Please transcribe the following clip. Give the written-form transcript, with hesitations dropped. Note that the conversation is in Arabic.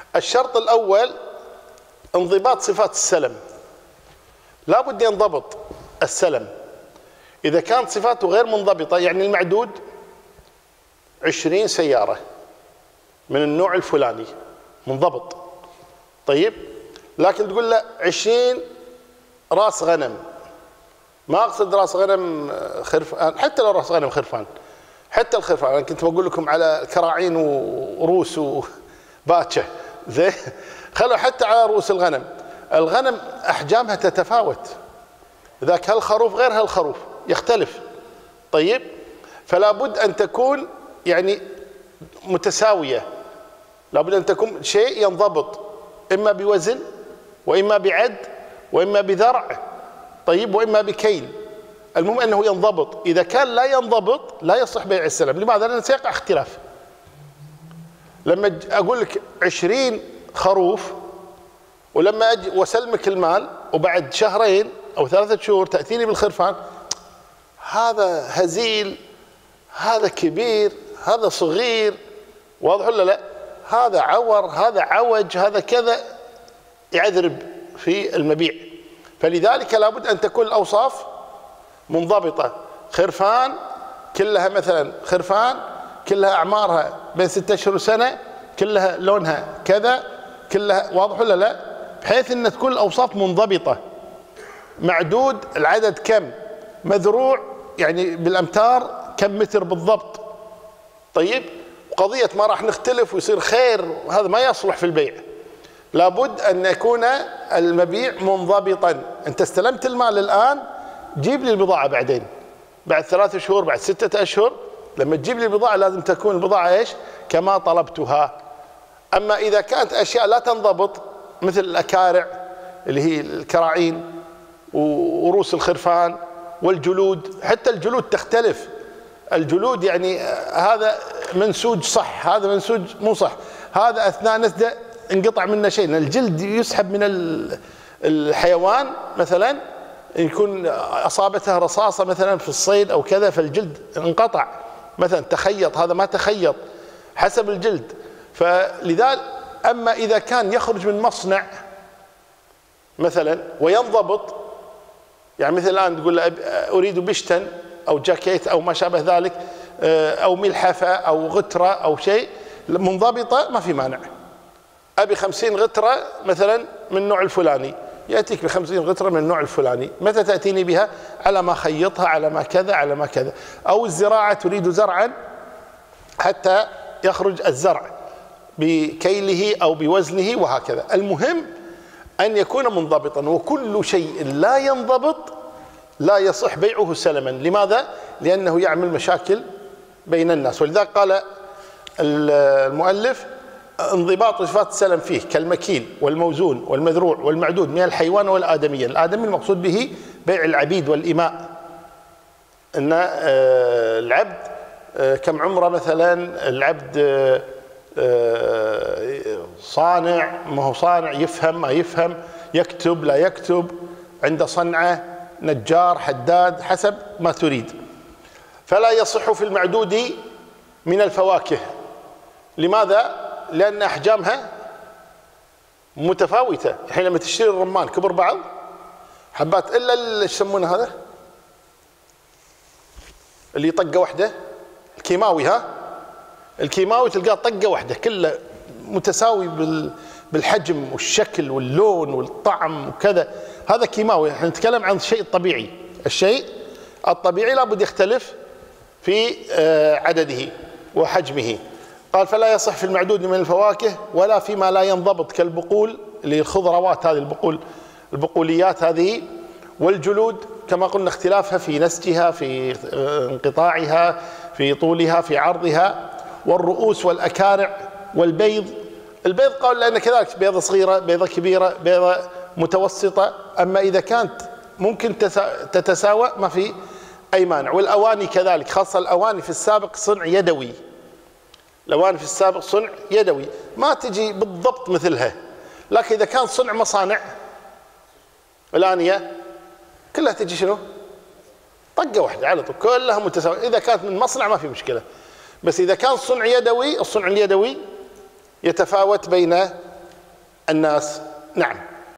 الشرط الأول انضباط صفات السلم، لا بد ينضبط السلم. إذا كانت صفاته غير منضبطة، يعني المعدود 20 سيارة من النوع الفلاني منضبط، طيب، لكن تقول له 20 راس غنم، ما أقصد راس غنم خرفان، حتى لو راس غنم خرفان، حتى الخرفان، أنا كنت بقول لكم على الكراعين وروس وباتشة، زين، خلوا حتى على رؤوس الغنم. الغنم أحجامها تتفاوت، ذاك هالخروف غير هالخروف، يختلف، طيب، فلا بد أن تكون يعني متساوية، لا بد أن تكون شيء ينضبط، إما بوزن وإما بعد وإما بذرع، طيب، وإما بكيل، المهم أنه ينضبط. إذا كان لا ينضبط لا يصح بيع السلم. لماذا؟ لأن سيقع اختلاف. لما أقول لك 20 خروف ولما أجي وسلمك المال وبعد شهرين أو 3 شهور تأتيني بالخرفان، هذا هزيل، هذا كبير، هذا صغير، واضح ولا لا؟ هذا عور، هذا عوج، هذا كذا، يعذرب في المبيع. فلذلك لابد أن تكون الأوصاف منضبطة. خرفان كلها مثلا خرفان كلها أعمارها بين 6 أشهر وسنة، كلها لونها كذا، كلها، واضح ولا لا؟ بحيث أن تكون الأوصاف منضبطة. معدود العدد كم، مذروع يعني بالأمتار كم متر بالضبط، طيب، قضية ما راح نختلف ويصير خير، وهذا ما يصلح في البيع. لابد أن يكون المبيع منضبطا. أنت استلمت المال الآن، جيب لي البضاعة بعدين، بعد 3 شهور، بعد 6 أشهر، لما تجيب لي البضاعة لازم تكون البضاعة إيش؟ كما طلبتها. أما إذا كانت أشياء لا تنضبط مثل الأكارع اللي هي الكراعين ورؤوس الخرفان والجلود، حتى الجلود تختلف، الجلود يعني هذا منسوج صح، هذا منسوج مو صح، هذا أثناء نسده انقطع منه شيء. الجلد يسحب من الحيوان مثلا، يكون أصابته رصاصة مثلا في الصيد أو كذا، فالجلد انقطع مثلا، تخيط، هذا ما تخيط، حسب الجلد. فلذلك أما إذا كان يخرج من مصنع مثلا وينضبط، يعني مثل الآن تقول له أريد بشتن أو جاكيت أو ما شابه ذلك، أو ملحفة أو غترة أو شيء منضبطة، ما في مانع. أبي 50 غترة مثلا من النوع الفلاني، يأتيك ب50 غترة من النوع الفلاني، متى تأتيني بها؟ على ما خيطها، على ما كذا، على ما كذا. أو الزراعة، تريد زرعا حتى يخرج الزرع بكيله أو بوزنه وهكذا. المهم أن يكون منضبطا، وكل شيء لا ينضبط لا يصح بيعه سلما. لماذا؟ لأنه يعمل مشاكل بين الناس. ولذلك قال المؤلف انضباط صفات السلم فيه كالمكيل والموزون والمذروع والمعدود من الحيوان والآدمية. الآدمي المقصود به بيع العبيد والإماء، أن العبد كم عمره مثلا، العبد صانع ما هو صانع، يفهم ما يفهم، يكتب لا يكتب، عنده صنعة، نجار، حداد، حسب ما تريد. فلا يصح في المعدود من الفواكه. لماذا؟ لأن أحجامها متفاوتة. الحين لما تشتري الرمان كبر بعض حبات، إلا اللي يسمونه هذا اللي طقة واحدة، الكيماوي، ها، الكيماوي تلقاه طقة واحدة، كله متساوي بالحجم والشكل واللون والطعم وكذا، هذا كيماوي. احنا نتكلم عن الشيء الطبيعي. الشيء الطبيعي لابد يختلف في عدده وحجمه. قال فلا يصح في المعدود من الفواكه ولا فيما لا ينضبط كالبقول، اللي هي الخضروات هذه، البقوليات هذه، والجلود كما قلنا اختلافها في نسجها، في انقطاعها، في طولها، في عرضها، والرؤوس والأكارع والبيض. البيض قال لأن كذلك بيضة صغيرة، بيضة كبيرة، بيضة متوسطة. أما إذا كانت ممكن تتساوى ما في أي مانع. والأواني كذلك، خاصة الأواني في السابق صنع يدوي، الأواني في السابق صنع يدوي ما تجي بالضبط مثلها. لكن إذا كان صنع مصانع، الآنية كلها تجي شنو؟ طقة واحدة على طول، كلها متساوية. إذا كانت من مصنع ما في مشكلة. بس إذا كان صنع يدوي، الصنع اليدوي يتفاوت بين الناس. نعم.